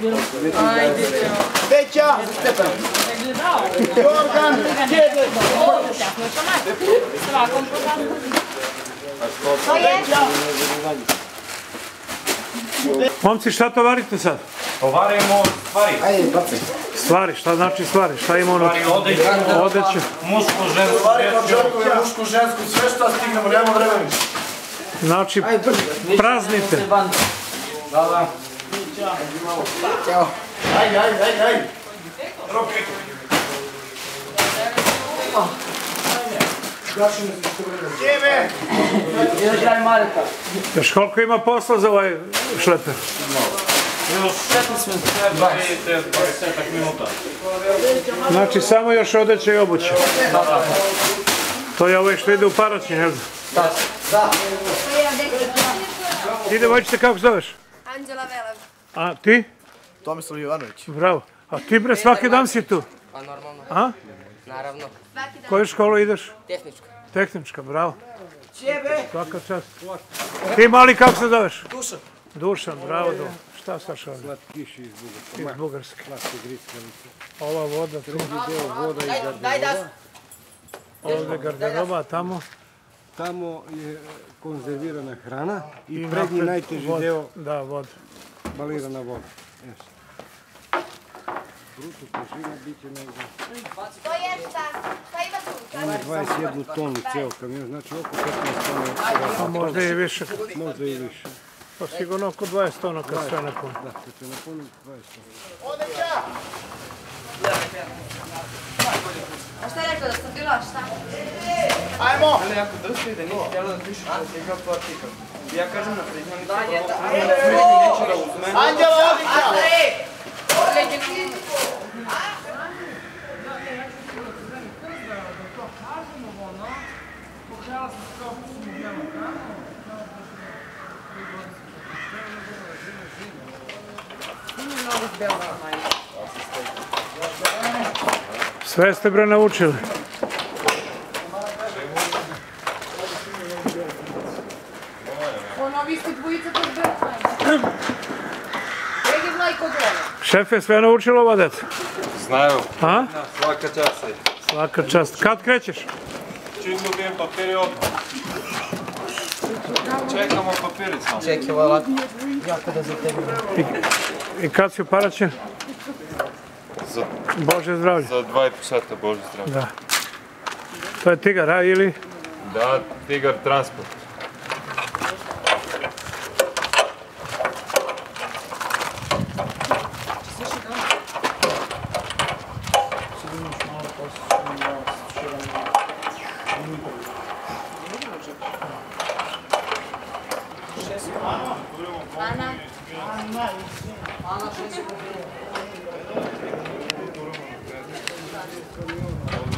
Peća! Jorgan! Kjede! Momci, šta to varite sad? Varimo stvari. Ajde, baci. Stvari, šta znači stvari? Šta ima ono? Odeće. Mušku, žensku, Mušku, žensku, sve što stignemo, nemamo vremena više. Znači, praznite. Da. Ćao. Ajde. Kjeve! Još koliko ima posla za ovaj šleper? Još 15 minuta. Znači, samo još odeće i obuće. To je ovaj što ide u Paraćin, jel? Da. Ti devojčice, kako se zoveš? Anđela Velev. A ti? Tomislav Jovanović. Bravo. A ti bre svaki dan si tu? Pa normalno. A? Naravno. Koju školu ideš? Tehnička. Tehnička, bravo. Svaka čast. Ti mali, kako se zoveš? Dušan. Dušan, bravo. Šta Saša ovdje? Slatkiš iz Bugarske. Iz Bugarske. Slatki grickalice. Ova voda, tu. Voda i Daj da. garderoba. Ovdje garderoba, a tamo? Tamo je konzervirana hrana i prednji najteži deo Da, voda. balirana voda. Bruto površina bit će negdje. To je šta? Šta ima tu? Ima 21 tonu ceo kamion, znači oko 15 tona. A možda i više. Možda i više. Pa sigurno oko 20 tona kad sve napuni. Da, kad se napuni 20 tona. Odeća! A šta je rekao da sam bila šta? Ajmo! Ali ako dostaje da nije htjela da piše da je kao to artikal. Ja kažem na prednjanicu neću da uzme. Anđela, odeća! Sve ste bre naučili. Ono, vi ste dvojica kod Bertmana. Regi mlajko dole. Šef je sve naučilo ova deca? Znaju. A? Svaka časa je. Svaka čast. Kad krećeš? Čim dobijem papiri odmah. Čekamo papiri samo. Čekaj, ovo je lako. Jako da zategnem. I kad si u Paraćin? Bože zdravlje. Za 2,5 sata, Bože zdravlje. Da. To je Tigar, a ili? Da, Tigar transport. Ana.